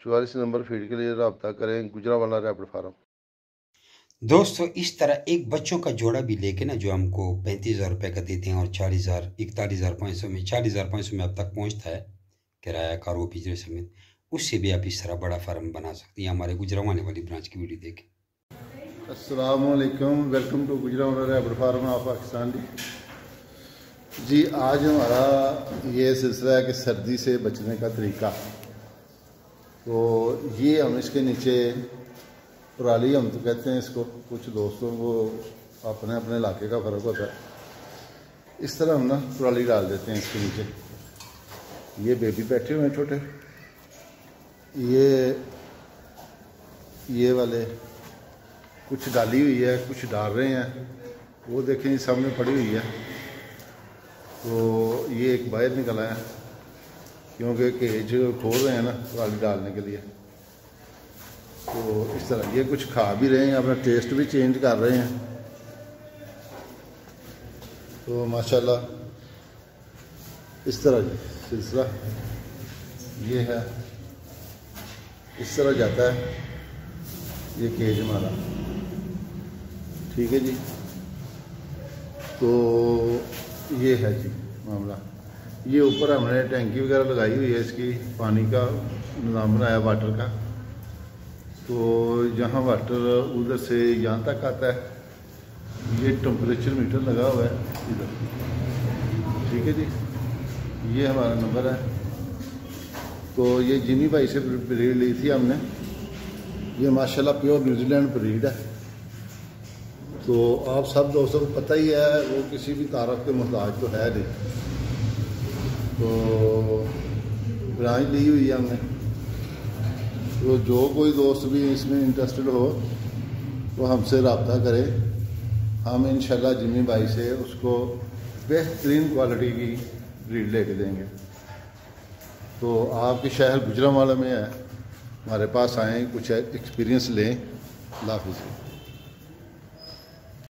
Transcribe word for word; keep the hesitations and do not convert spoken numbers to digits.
चौवालीस number feed के लिए रब्ता करें गुजरांवाला रैपिड फार्म। दोस्तों इस तरह एक बच्चों का जोड़ा भी लेके ना जो हमको पैंतीस हज़ार रुपये का देते हैं और चालीस हज़ार इकतालीस हज़ार पाँच सौ में चालीस हज़ार पाँच सौ में अब तक पहुंचता है किराया कार वो बिजली समेत, उससे भी आप इस तरह बड़ा फार्म बना सकते हैं। हमारे गुजरांवाले वाली ब्रांच की वीडियो देखें। अस्सलाम वालेकुम, welcome to Gujranwala rapid farm of Pakistan ji. आज हमारा ये सिलसिला है कि सर्दी से बचने का तरीका। तो ये हम इसके नीचे पराली, हम तो कहते हैं इसको, कुछ दोस्तों को अपने अपने इलाके का फ़र्क होता है। इस तरह हम ना पराली डाल देते हैं इसके नीचे। ये बेबी बैठे हुए हैं छोटे, ये ये वाले कुछ डाली हुई है, कुछ डाल रहे हैं, वो देखें सामने पड़ी हुई है। तो ये एक बाहर निकला है क्योंकि केज खोल रहे हैं ना पराली डालने के लिए। तो इस तरह ये कुछ खा भी रहे हैं, अपना टेस्ट भी चेंज कर रहे हैं। तो माशाल्लाह इस तरह सिलसिला ये है, इस तरह जाता है ये केज हमारा। ठीक है जी, तो ये है जी मामला। ये ऊपर हमने टैंकी वगैरह लगाई हुई है, इसकी पानी का निज़ाम बनाया वाटर का। तो यहाँ वाटर उधर से यहाँ तक आता है। ये टेम्परेचर मीटर लगा हुआ है इधर। ठीक है जी, ये हमारा नंबर है। तो ये जिमी भाई से ब्रीड ली थी हमने। ये माशाल्लाह प्योर न्यूजीलैंड ब्रीड है। तो आप सब दोस्तों को पता ही है, वो किसी भी तारफ़ के मोहताज तो है नहीं। तो ब्रांच ली हुई है हमने। तो जो कोई दोस्त भी इसमें इंटरेस्टेड हो तो हमसे रब्ता करे। हम इंशाल्लाह जिमी भाई से उसको बेहतरीन क्वालिटी की ब्रीड लेके देंगे। तो आपके शहर गुजरांवाला में है, हमारे पास आएँ, कुछ एक्सपीरियंस लें। अल्लाह हाफ़िज़।